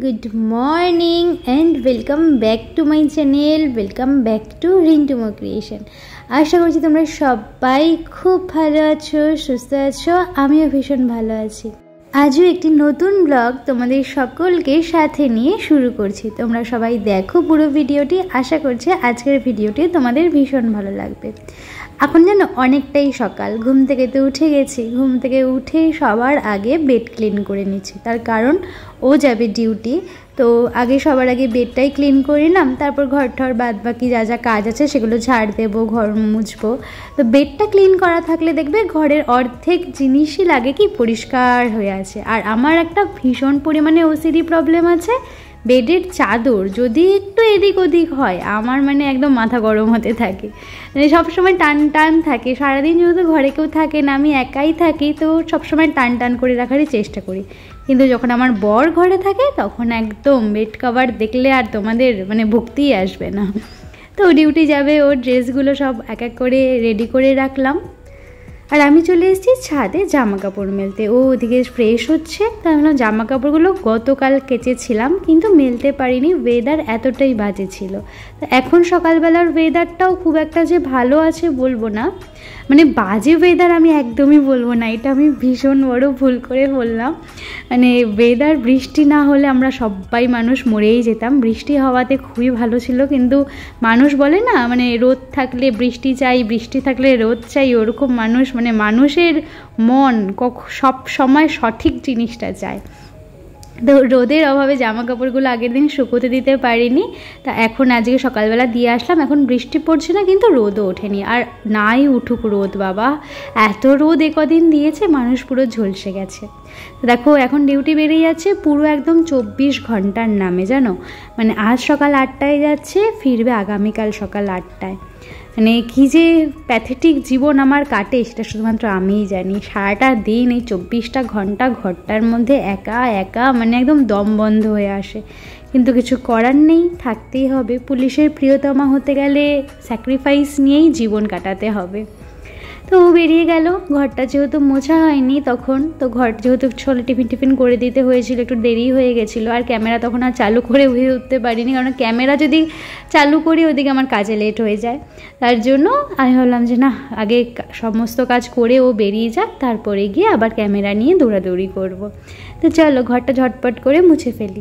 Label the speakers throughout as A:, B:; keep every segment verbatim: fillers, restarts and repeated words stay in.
A: Good morning and welcome back to my channel, welcome back to Rintumo creation. আশা করছি তোমরা সবাই খুব ভালো আছো, সুস্থ আছো, আমিও ভীষণ ভালো আছি। আজও একটি নতুন ব্লগ তোমাদের সকলকে সাথে নিয়ে শুরু করছি। তোমরা সবাই দেখো পুরো ভিডিওটি, আশা করছি আজকের ভিডিওটি তোমাদের ভীষণ ভালো লাগবে। এখন যেন অনেকটাই সকাল, ঘুম থেকে তো উঠে গেছি, ঘুম থেকে উঠে সবার আগে বেড ক্লিন করে নিচ্ছি, তার কারণ ও যাবে ডিউটি। তো আগে সবার আগে বেডটাই ক্লিন করে নিলাম, তারপর ঘর ঠর বাদ বাকি যা যা কাজ আছে সেগুলো ঝাড় দেবো, ঘর মুছবো। তো বেডটা ক্লিন করা থাকলে দেখবে ঘরের অর্ধেক জিনিসই লাগে কি পরিষ্কার হয়ে আছে। আর আমার একটা ভীষণ পরিমাণে ওসিডি প্রবলেম আছে, বেডের চাদর যদি একটু এদিক ওদিক হয় আমার মানে একদম মাথা গরম হতে থাকে, মানে সবসময় টান টান থাকে। সারাদিন যেহেতু ঘরে কেউ থাকে না, আমি একাই থাকি, তো সবসময় টান টান করে রাখারই চেষ্টা করি। কিন্তু যখন আমার বর ঘরে থাকে তখন একদম বেড কভার দেখলে আর তোমাদের মানে ভক্তিই আসবে না। তো ডিউটি যাবে, ওর ড্রেসগুলো সব এক এক করে রেডি করে রাখলাম, আর আমি চলে এসেছি ছাদে জামা কাপড় মেলতে। ও ওদিকে ফ্রেশ হচ্ছে, তাই ভাবলাম জামা কাপড়গুলো গতকাল কেচেছিলাম কিন্তু মেলতে পারিনি, ওয়েদার এতটাই বাজে ছিল। এখন সকালবেলার ওয়েদারটাও খুব একটা যে ভালো আছে বলবো না, মানে বাজে ওয়েদার আমি একদমই বলবো না, এটা আমি ভীষণ বড় ভুল করে বললাম। মানে ওয়েদার বৃষ্টি না হলে আমরা সবাই মানুষ মরেই যেতাম, বৃষ্টি হওয়াতে খুবই ভালো ছিল। কিন্তু মানুষ বলে না, মানে রোদ থাকলে বৃষ্টি চাই, বৃষ্টি থাকলে রোদ চাই, ওরকম মানুষ মানে মানুষের মন সব সময় সঠিক জিনিসটা চায়। তো রোদের অভাবে জামা কাপড়গুলো আগের দিন শুকোতে দিতে পারিনি, তা এখন আজকে সকালবেলা দিয়ে আসলাম। এখন বৃষ্টি পড়ছে না কিন্তু রোদও ওঠেনি, আর নাই উঠুক রোদ, বাবা এত রোদ একদিন দিয়েছে, মানুষ পুরো ঝলসে গেছে। দেখো এখন ডিউটি বেরিয়ে যাচ্ছে, পুরো একদম চব্বিশ ঘন্টার নামে জানো, মানে আজ সকাল আটটায় যাচ্ছে, ফিরবে আগামীকাল সকাল আটটায়। মানে কী যে প্যাথেটিক জীবন আমার কাটে সেটা শুধুমাত্র আমিই জানি। সারাটা দিন এই চব্বিশটা ঘন্টা ঘরটার মধ্যে একা একা মানে একদম দম বন্ধ হয়ে আসে, কিন্তু কিছু করার নেই, থাকতেই হবে। পুলিশের প্রিয়তমা হতে গেলে স্যাক্রিফাইস নিয়েই জীবন কাটাতে হবে। তো ও বেরিয়ে গেল, ঘরটা যেহেতু মোছা হয়নি তখন, তো ঘর যেহেতু ছোলে টিফিন টিফিন করে দিতে হয়েছিল, একটু দেরি হয়ে গেছিলো। আর ক্যামেরা তখন আর চালু করে হয়ে উঠতে পারিনি, কারণ ক্যামেরা যদি চালু করি ওদিকে আমার কাজে লেট হয়ে যায়। তার জন্য আমি ভাবলাম যে না, আগে সমস্ত কাজ করে ও বেরিয়ে যাক, তারপরে গিয়ে আবার ক্যামেরা নিয়ে দৌড়াদৌড়ি করব। তো চলো ঘরটা ঝটপট করে মুছে ফেলি।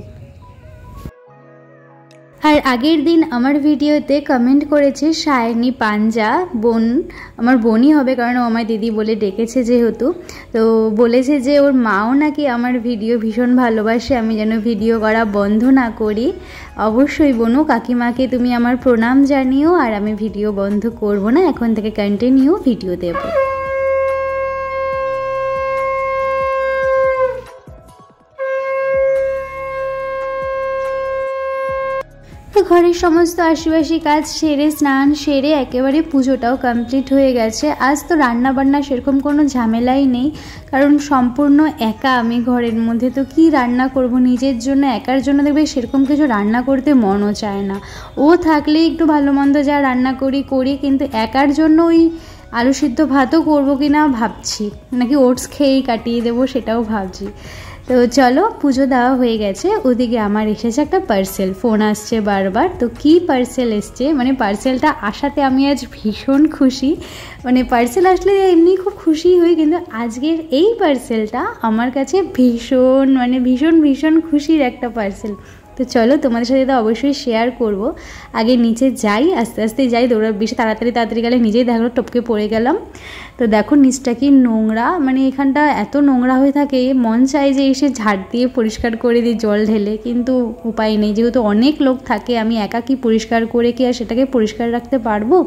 A: আর আগের দিন আমার ভিডিওতে কমেন্ট করেছে সায়নী পাঞ্জা, বোন, আমার বোনই হবে কারণ ও আমার দিদি বলে ডেকেছে যেহেতু, তো বলেছে যে ওর মাও নাকি আমার ভিডিও ভীষণ ভালোবাসে, আমি যেন ভিডিও করা বন্ধ না করি। অবশ্যই বোনু, কাকিমাকে তুমি আমার প্রণাম জানিও, আর আমি ভিডিও বন্ধ করব না, এখন থেকে কন্টিনিউ ভিডিও দেব। তো ঘরের সমস্ত আশিবাসী কাজ সেরে, স্নান সেরে একেবারে পুজোটাও কমপ্লিট হয়ে গেছে। আজ তো রান্না বান্না সেরকম কোনো ঝামেলাই নেই, কারণ সম্পূর্ণ একা আমি ঘরের মধ্যে, তো কি রান্না করব নিজের জন্য, একার জন্য দেখবে সেরকম কিছু রান্না করতে মনও চায় না। ও থাকলে একটু ভালো মন্দ যা রান্না করি করি, কিন্তু একার জন্য ওই আলু সিদ্ধ ভাতও করবো কি না ভাবছি, নাকি ওটস খেয়েই কাটিয়ে দেবো সেটাও ভাবছি। তো চলো পুজো দেওয়া হয়ে গেছে, ওদিকে আমার এসেছে একটা পার্সেল, ফোন আসছে বারবার। তো কি পার্সেল এসছে, মানে পার্সেলটা আসাতে আমি আজ ভীষণ খুশি, মানে পার্সেল আসলে এমনি খুব খুশি হই, কিন্তু আজকের এই পার্সেলটা আমার কাছে ভীষণ মানে ভীষণ ভীষণ খুশির একটা পার্সেল। তো চলো তোমাদের সাথে তো অবশ্যই শেয়ার করব। আগে নিচে যাই, আস্তে আস্তে যাই, দৌড়া বেশি তাড়াতাড়ি তাড়াতাড়ি গেলে নিজেই দেখো টপকে পড়ে গেলাম। তো দেখো নিচটা কি নোংরা, মানে এখানটা এত নোংরা হয়ে থাকে, মন চাই যে এসে ঝাড় দিয়ে পরিষ্কার করে দিই জল ঢেলে, কিন্তু উপায় নেই, যেহেতু অনেক লোক থাকে, আমি একা কি পরিষ্কার করে কি আর সেটাকে পরিষ্কার রাখতে পারবো।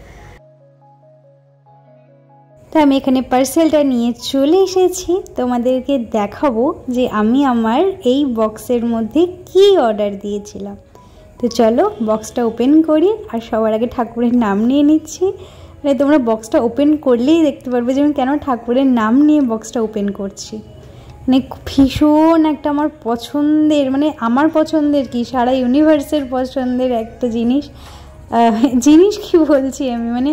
A: তো আমি এখানে পার্সেলটা নিয়ে চলে এসেছি, তোমাদেরকে দেখাবো যে আমি আমার এই বক্সের মধ্যে কি অর্ডার দিয়েছিলাম। তো চলো বক্সটা ওপেন করি, আর সবার আগে ঠাকুরের নাম নিয়ে নিচ্ছি। মানে তোমরা বক্সটা ওপেন করলেই দেখতে পারবে যে আমি কেন ঠাকুরের নাম নিয়ে বক্সটা ওপেন করছি। মানে ভীষণ একটা আমার পছন্দের, মানে আমার পছন্দের কি সারা ইউনিভার্সের পছন্দের একটা জিনিস, জিনিস কি বলছি আমি, মানে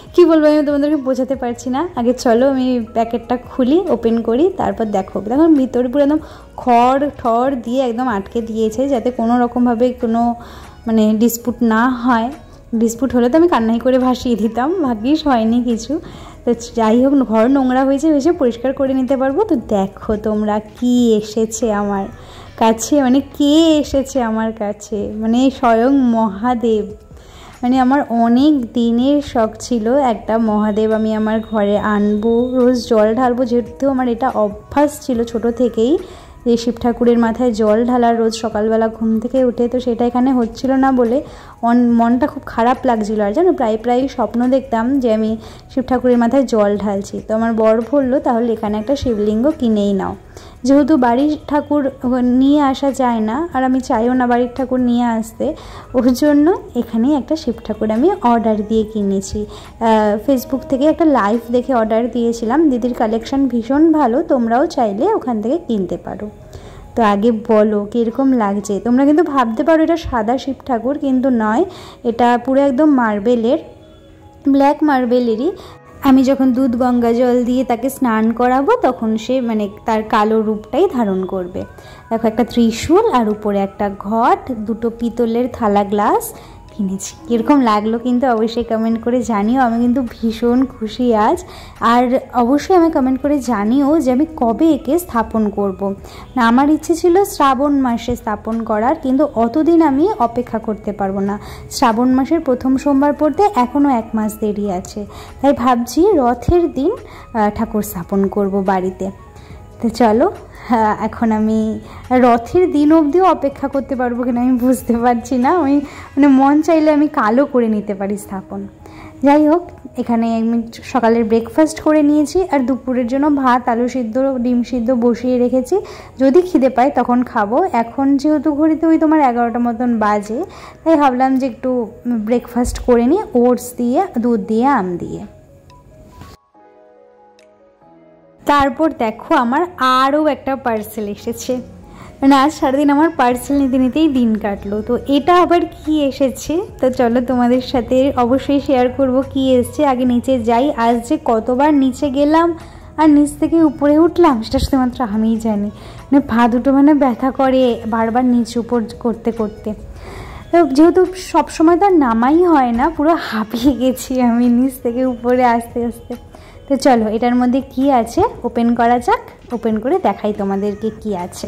A: কি বলবো আমি তোমাদেরকে বোঝাতে পারছি না। আগে চলো আমি প্যাকেটটা খুলি, ওপেন করি, তারপর দেখো। দেখো ভিতরে পুরো একদম খড় ঠড় দিয়ে একদম আটকে দিয়েছে, যাতে কোনো রকমভাবে কোনো মানে ডিসপুট না হয়। ডিসপুট হলে তো আমি কান্নাই করে ভাসিয়ে দিতাম, ভাগ্যিস হয়নি কিছু। তো যাই হোক, ঘর নোংরা হয়েছে হয়েছে পরিষ্কার করে নিতে পারবো। তো দেখো তোমরা কি এসেছে আমার কাছে, মানে কে এসেছে আমার কাছে, মানে স্বয়ং মহাদেব। মানে আমার অনেক দিনের শখ ছিল একটা মহাদেব আমি আমার ঘরে আনবো, রোজ জল ঢালবো, যেহেতু আমার এটা অভ্যাস ছিল ছোট থেকেই যে শিব ঠাকুরের মাথায় জল ঢালার রোজ সকালবেলা ঘুম থেকে উঠে। তো সেটা এখানে হচ্ছিল না বলে মনটা খুব খারাপ লাগছিল। আর জানো প্রায় প্রায় স্বপ্ন দেখতাম যে আমি শিব ঠাকুরের মাথায় জল ঢালছি। তো আমার বর বললো তাহলে এখানে একটা শিবলিঙ্গ কিনেই নাও, যেহেতু বাড়ির ঠাকুর নিয়ে আসা যায় না আর আমি চাইও না বাড়ির ঠাকুর নিয়ে আসতে, ওর জন্য এখানেই একটা শিব ঠাকুর আমি অর্ডার দিয়ে কিনেছি। ফেসবুক থেকে একটা লাইভ দেখে অর্ডার দিয়েছিলাম। দিদির কালেকশান ভীষণ ভালো, তোমরাও চাইলে ওখান থেকে কিনতে পারো। তো আগে বলো কীরকম লাগছে। তোমরা কিন্তু ভাবতে পারো এটা সাদা শিব ঠাকুর, কিন্তু নয়, এটা পুরো একদম মার্বেলের, ব্ল্যাক মার্বেলেরই। আমি যখন দুধ গঙ্গা জল দিয়ে তাকে স্নান করাবো তখন সে মানে তার কালো রূপটাই ধারণ করবে। দেখো একটা ত্রিশূল আর উপরে একটা ঘট, দুটো পিতলের থালা গ্লাস কিনেছি। কীরকম লাগলো কিন্তু অবশ্যই কমেন্ট করে জানিও। আমি কিন্তু ভীষণ খুশি আজ। আর অবশ্যই আমি কমেন্ট করে জানিও যে আমি কবে একে স্থাপন করব। না আমার ইচ্ছে ছিল শ্রাবণ মাসে স্থাপন করার, কিন্তু অতদিন আমি অপেক্ষা করতে পারবো না। শ্রাবণ মাসের প্রথম সোমবার পড়তে এখনও এক মাস দেরি আছে, তাই ভাবছি রথের দিন ঠাকুর স্থাপন করব বাড়িতে। তো চলো, হ্যাঁ এখন আমি রথের দিন অবধিও অপেক্ষা করতে পারবো কিনা আমি বুঝতে পারছি না। আমি মানে মন চাইলে আমি কালো করে নিতে পারি স্থাপন। যাই হোক, এখানে আমি সকালের ব্রেকফাস্ট করে নিয়েছি আর দুপুরের জন্য ভাত, আলু সিদ্ধ, ডিম সিদ্ধ বসিয়ে রেখেছি। যদি খিদে পাই তখন খাবো। এখন যেহেতু ঘড়িতে ওই তোমার এগারোটা মতন বাজে, তাই ভাবলাম যে একটু ব্রেকফাস্ট করে নিই ওটস দিয়ে, দুধ দিয়ে, আম দিয়ে। তারপর দেখো আমার আরও একটা পার্সেল এসেছে। মানে আজ সারাদিন আমার পার্সেল নিতে নিতেই দিন কাটলো। তো এটা আবার কি এসেছে, তো চলো তোমাদের সাথে অবশ্যই শেয়ার করব কি এসছে। আগে নিচে যাই। আজ যে কতবার নিচে গেলাম আর নিচ থেকে উপরে উঠলাম সেটা শুধুমাত্র আমিই জানি। মানে পা দুটো মানে ব্যথা করে বারবার নিচ উপর করতে করতে। তো যেহেতু সবসময় তো আর নামাই হয় না, পুরো হাঁপিয়ে গেছি আমি নিচ থেকে উপরে আস্তে আস্তে। তো চলো এটার মধ্যে কি আছে ওপেন করা যাক। ওপেন করে দেখাই তোমাদেরকে কি আছে।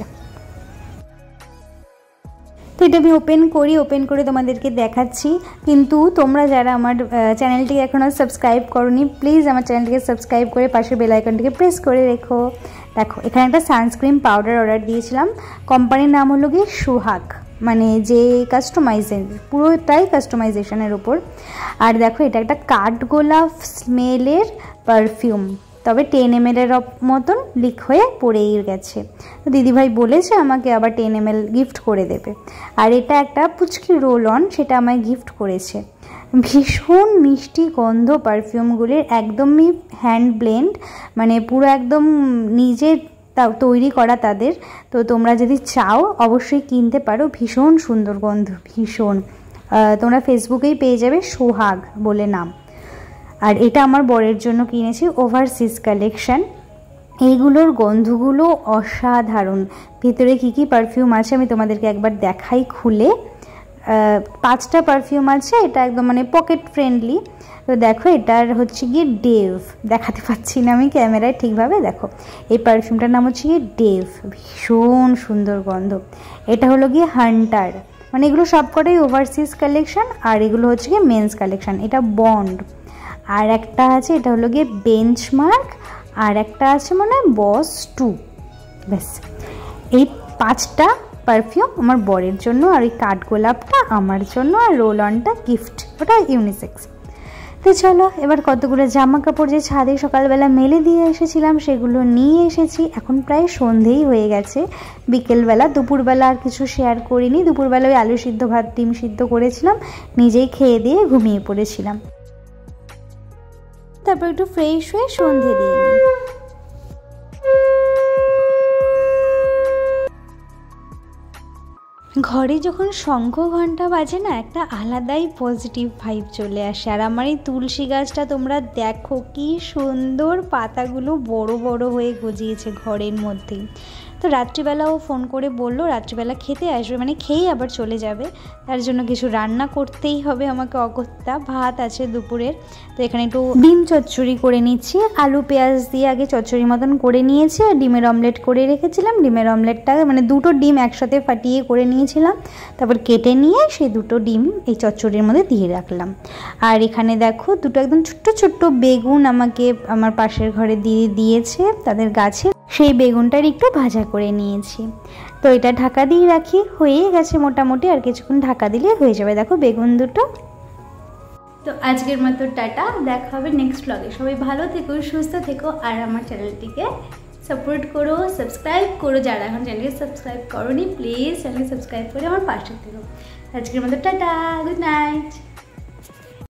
A: তো এটা আমি ওপেন করি, ওপেন করে তোমাদেরকে দেখাচ্ছি। কিন্তু তোমরা যারা আমার চ্যানেলটিকে এখনও সাবস্ক্রাইব করোনি, প্লিজ আমার চ্যানেলটিকে সাবস্ক্রাইব করে পাশের বেল আইকনটিকে প্রেস করে রেখো। দেখো এখানে একটা সানস্ক্রিন পাউডার অর্ডার দিয়েছিলাম। কোম্পানির নাম হলো গিয়ে সুহাগ, মানে যে কাস্টমাইজেশন, পুরোটাই কাস্টমাইজেশনের উপর। আর দেখো এটা একটা কাঠগোলাপ স্মেলের পারফিউম, তবে টেন এম এলের মতন লিক হয়ে পড়েই গেছে। তো দিদিভাই বলেছে আমাকে আবার টেন এম এল গিফট করে দেবে। আর এটা একটা পুচকি রোল অন, সেটা আমায় গিফট করেছে। ভীষণ মিষ্টি গন্ধ পারফিউমগুলির, একদমই হ্যান্ড ব্লেন্ড, মানে পুরো একদম নিজের তৈরি করা তাদের। তো তোমরা যদি চাও অবশ্যই কিনতে পারো। ভীষণ সুন্দর গন্ধ, ভীষণ। তোমরা ফেসবুকেই পেয়ে যাবে, সোহাগ বলে নাম। আর এটা আমার বরের জন্য কিনেছি, ওভারসিজ কালেকশন। এইগুলোর গন্ধগুলো অসাধারণ। ভিতরে কী কী পারফিউম আছে আমি তোমাদেরকে একবার দেখাই খুলে। পাঁচটা পারফিউম আছে, এটা একদম মানে পকেট ফ্রেন্ডলি। তো দেখো এটার হচ্ছে গিয়ে ডেভ, দেখাতে পাচ্ছি না আমি ক্যামেরায় ঠিকভাবে। দেখো এই পারফিউমটার নাম হচ্ছে গিয়ে ডেভ, ভীষণ সুন্দর গন্ধ। এটা হলো গিয়ে হান্টার, মানে এগুলো সবকটাই ওভারসিজ কালেকশন। আর এগুলো হচ্ছে গিয়ে মেন্স কালেকশন। এটা বন্ড। আর একটা আছে, এটা হলো গিয়ে বেঞ্চমার্ক। আর একটা আছে মনে হয় বস টু। ব্যাস এই পাঁচটা পারফিউম আমার বরের জন্য, আর ওই কাঠগোলাপটা আমার জন্য, আর রোল অনটা গিফট, ওটা ইউনিসেক্স। তো চলো এবার কতগুলো জামা কাপড় যে ছাদে সকালবেলা মেলে দিয়ে এসেছিলাম সেগুলো নিয়ে এসেছি। এখন প্রায় সন্ধেই হয়ে গেছে, বিকেলবেলা। দুপুরবেলা আর কিছু শেয়ার করিনি। দুপুরবেলা ওই আলু সিদ্ধ, ভাত, ডিম সিদ্ধ করেছিলাম, নিজেই খেয়ে দিয়ে ঘুমিয়ে পড়েছিলাম। তারপর একটু ফ্রেশ হয়ে সন্ধে দিয়ে নিই। ঘরে যখন শঙ্খ ঘণ্টা বাজে না, একটা আলাদাই পজিটিভ ভাইব চলে আসে। আর আমার এই তুলসী গাছটা তোমরা দেখো কি সুন্দর পাতাগুলো বড় বড় হয়ে গজিয়েছে ঘরের মধ্যেই। তো রাত্রিবেলাও ফোন করে বললো রাত্রিবেলা খেতে আসবে, মানে খেয়েই আবার চলে যাবে। তার জন্য কিছু রান্না করতেই হবে আমাকে অগত্যা। ভাত আছে দুপুরের, তো এখানে একটু ডিম চচ্চড়ি করে নিচ্ছি। আলু পেঁয়াজ দিয়ে আগে চচ্চড়ি মতন করে নিয়েছি, আর ডিমের অমলেট করে রেখেছিলাম। ডিমের অমলেটটা মানে দুটো ডিম একসাথে ফাটিয়ে করে নিয়েছিলাম, তারপর কেটে নিয়ে সেই দুটো ডিম এই চচ্চড়ির মধ্যে দিয়ে রাখলাম। আর এখানে দেখো দুটো একদম ছোট্ট ছোট্ট বেগুন আমাকে আমার পাশের ঘরে দিয়ে দিয়েছে তাদের গাছে, সেই বেগুনটার একটু ভাজা করে নিয়েছি। তো এটা ঢাকা দিয়ে রাখি, হয়ে গেছে মোটামুটি, আর কিছুক্ষণ ঢাকা দিলে হয়ে যাবে। দেখো বেগুন দুটো। তো আজকের মতো টাটা, দেখা হবে নেক্সট ব্লগে। সবাই ভালো থেকো, সুস্থ থেকো, আর আমার চ্যানেলটিকে সাপোর্ট করো, সাবস্ক্রাইব করো। যারা এখন চ্যানেলকে সাবস্ক্রাইব করোনি প্লিজ চ্যানেলকে সাবস্ক্রাইব করে আমার পাশে থেকো। আজকের মতো টাটা, গুড নাইট।